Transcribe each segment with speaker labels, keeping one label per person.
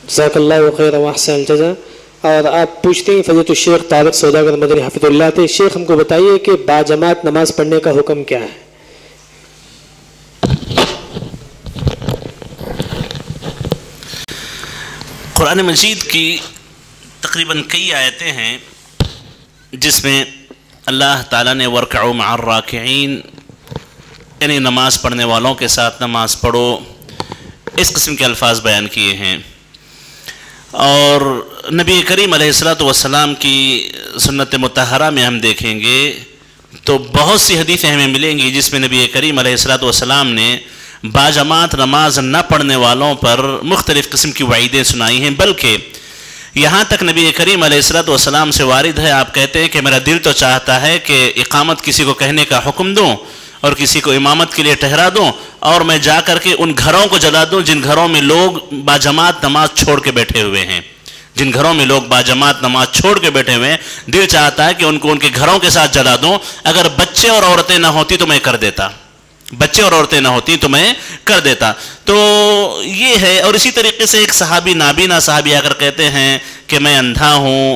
Speaker 1: جزاک اللہ خیر و احسن الجزا۔ اور آپ پوچھتے ہیں فضیلۃ الشیخ طارق سوداگر مدنی حفظہ اللہ تھے، شیخ ہم کو بتائیے کہ باجماعت نماز پڑھنے کا حکم کیا ہے؟
Speaker 2: قرآن مجید کی تقریباً کئی آیتیں ہیں جس میں اللہ تعالیٰ نے وَارْكَعُوا مَعَ الرَّاكِعِينَ یعنی نماز پڑھنے والوں کے ساتھ نماز پڑھو، اس قسم کے الفاظ بیان کیے ہیں۔ اور نبی کریم علیہ السلام کی سنت مطہرہ میں ہم دیکھیں گے تو بہت سی حدیثیں ہمیں ملیں گی جس میں نبی کریم علیہ السلام نے باجماعت نماز نہ پڑھنے والوں پر مختلف قسم کی وعیدیں سنائی ہیں، بلکہ یہاں تک نبی کریم علیہ السلام سے وارد ہے، آپ کہتے ہیں کہ میرا دل تو چاہتا ہے کہ اقامت کسی کو کہنے کا حکم دوں اور کسی کو امامت کے لیے ٹھہرا دوں اور میں جا کر کے ان گھروں کو جلا دوں جن گھروں میں لوگ باجماعت نماز چھوڑ کے بیٹھے ہوئے ہیں، جن گھروں میں لوگ باجماعت نماز چھوڑ کے بیٹھے ہوئے ہیں، دل چاہتا ہے کہ ان کو ان کے گھروں کے ساتھ جلا دوں۔ اگر بچے اور عورتیں نہ ہوتی تو میں کر دیتا، بچے اور عورتیں نہ ہوتی تو میں کر دیتا۔ تو یہ ہے۔ اور اسی طریقے سے ایک صحابی نابینا صحابی آ کر کہتے ہیں کہ میں اندھا ہوں،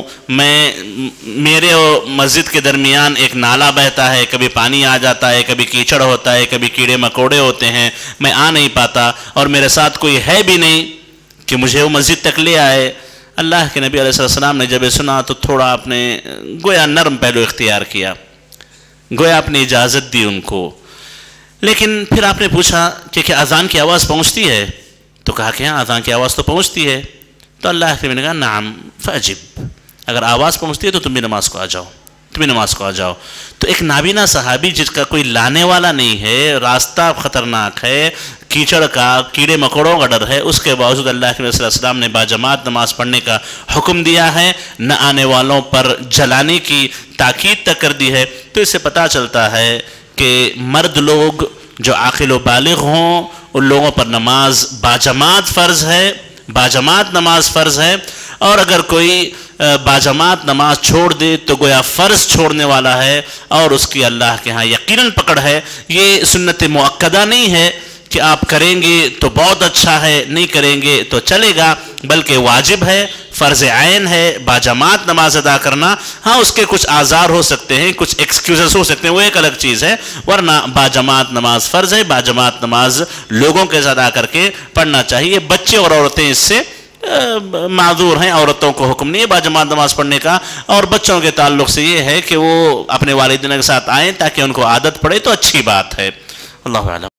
Speaker 2: میرے اور مسجد کے درمیان ایک نالا بہتا ہے، کبھی پانی آ جاتا ہے، کبھی کیچڑ ہوتا ہے، کبھی کیڑے مکوڑے ہوتے ہیں، میں آ نہیں پاتا اور میرے ساتھ کوئی ہے بھی نہیں کہ مجھے وہ مسجد تک لے آئے۔ اللہ کے نبی علیہ السلام نے جب یہ سنا تو تھوڑا آپ نے گویا نرم پہلو اختیار کیا، گویا آپ نے اجازت دی ان کو۔ لیکن پھر آپ نے پوچھا کہ کیا اذان کی آواز پہنچتی ہے؟ تو کہا کہ ہاں اذان کی آواز تو پہنچتی ہے۔ تو اللہ کے نبی نے کہا نعم فاجب، اگر آواز پہنچتی ہے تو تم بھی نماز کو آ جاؤ، تم بھی نماز کو آ جاؤ۔ تو ایک نابینا صحابی جس کا کوئی لانے والا نہیں ہے، راستہ خطرناک ہے، کیچڑ کا، کیڑے مکوڑوں کا ڈر ہے، اس کے باوجود اللہ کے نبی صلی اللہ علیہ وسلم نے باجماعت نماز پڑھنے کا حکم دیا ہے، نہ آنے والوں پر جلانے کی تاکید تک کر دی ہے۔ تو اس سے پتہ چلتا ہے کہ مرد لوگ جو عاقل و بالغ ہوں ان لوگوں پر نماز باجماعت فرض ہے، باجماعت نماز فرض ہے، اور اگر کوئی باجماعت نماز چھوڑ دے تو گویا فرض چھوڑنے والا ہے اور اس کی اللہ کے ہاں یقیناً پکڑ ہے۔ یہ سنت مؤکدہ نہیں ہے کہ آپ کریں گے تو بہت اچھا ہے، نہیں کریں گے تو چلے گا، بلکہ واجب ہے، فرض عین ہے باجماعت نماز ادا کرنا۔ ہاں اس کے کچھ آزار ہو سکتے ہیں، کچھ ایکسکیوزز ہو سکتے ہیں، وہ ایک الگ چیز ہے، ورنہ باجماعت نماز فرض ہے، باجماعت نماز لوگوں کے ساتھ ادا کر کے پڑھنا چاہیے۔ بچے اور عورتیں اس سے معذور ہیں، عورتوں کو حکم نہیں ہے باجماعت نماز پڑھنے کا، اور بچوں کے تعلق سے یہ ہے کہ وہ اپنے والدین کے ساتھ آئیں تاکہ ان کو عادت پڑے تو اچھی بات ہے۔ اللہ اعلم۔